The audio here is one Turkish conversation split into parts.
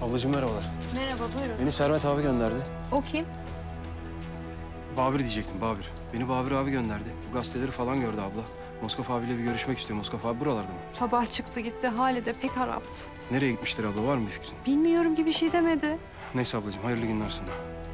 Ablacığım merhabalar. Merhaba, buyurun. Beni Servet abi gönderdi. O kim? Babür diyecektim, Babür. Beni Babür abi gönderdi. Bu gazeteleri falan gördü abla. Moskov abiyle bir görüşmek istiyor. Moskov abi buralarda mı? Sabah çıktı gitti, hali de pek haraptı. Nereye gitmiştir abla, var mı bir fikrin? Bilmiyorum ki bir şey demedi. Neyse ablacığım, hayırlı günler sana.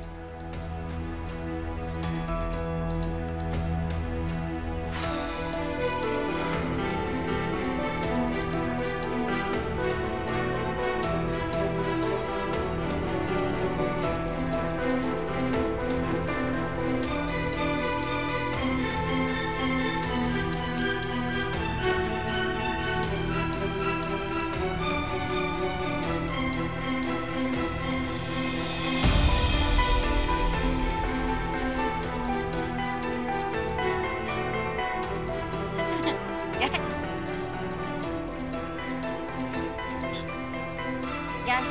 Gel.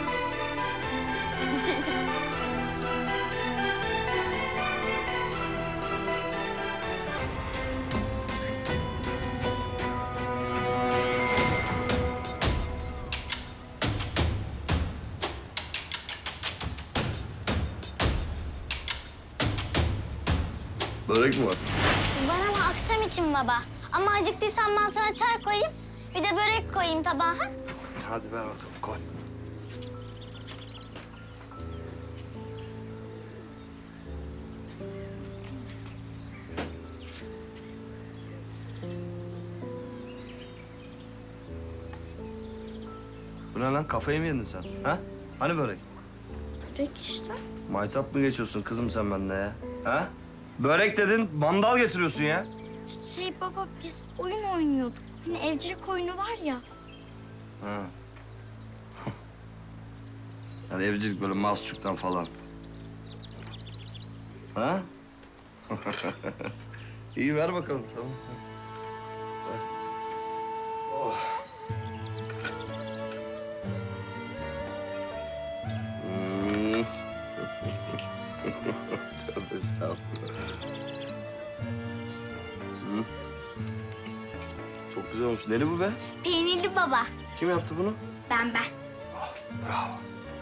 Börek mi var? Var ama akşam için baba. Ama acıktıysan ben sana çay koyayım. Bir de börek koyayım tabağa. Ha? Hadi ver bakalım, koy. Bu ne lan? Kafayı mı yedin sen? Ha? Hani börek? Börek işte. Maytap mı geçiyorsun kızım sen bende ya? Ha? Börek dedin, mandal getiriyorsun ya. Baba biz oyun oynuyorduk. Hani evcilik oyunu var ya. Ha. Yani evcilik böyle masçuktan falan. Ha? İyi ver bakalım, tamam. Hadi. Ver. Oh. Hmm. Tövbe estağfurullah. Hı. Çok güzel olmuş. Neli bu be? Peynirli baba. Kim yaptı bunu? Ben. Bravo.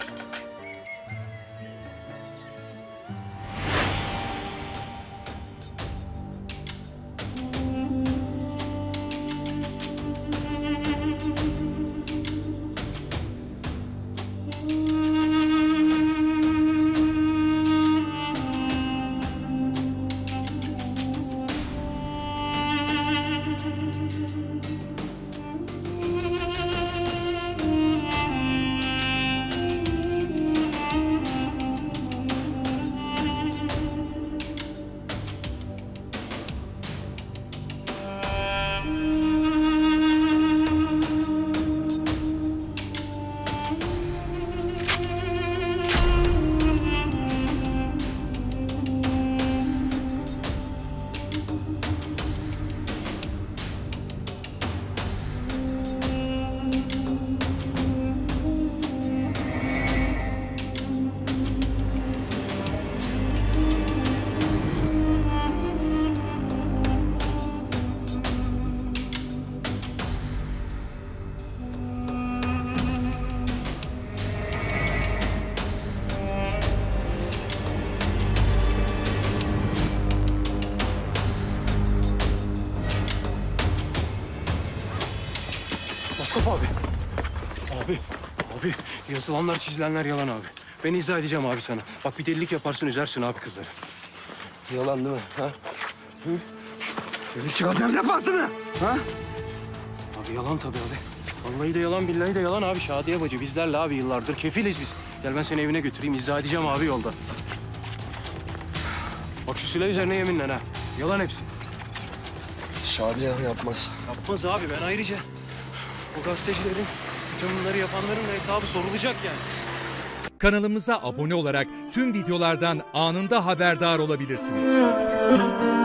Moskov abi. Abi yazılanlar çizilenler yalan abi. Ben izah edeceğim abi sana. Bak bir delilik yaparsın üzersin abi kızları. Yalan değil mi? Ha? Hı? Beni çıkartır defasını. Ha? Abi yalan tabii abi. Vallahi de yalan, billahi de yalan abi. Şadiye bacı bizlerle abi yıllardır kefiliz biz. Gel ben seni evine götüreyim, izah edeceğim abi yolda. Bak şu silah üzerine yeminle ha. Yalan hepsi. Şadiye yapmaz. Yapmaz abi, ben ayrıca o gazetecilerin, bütün bunları yapanların da hesabı sorulacak yani. Kanalımıza abone olarak tüm videolardan anında haberdar olabilirsiniz.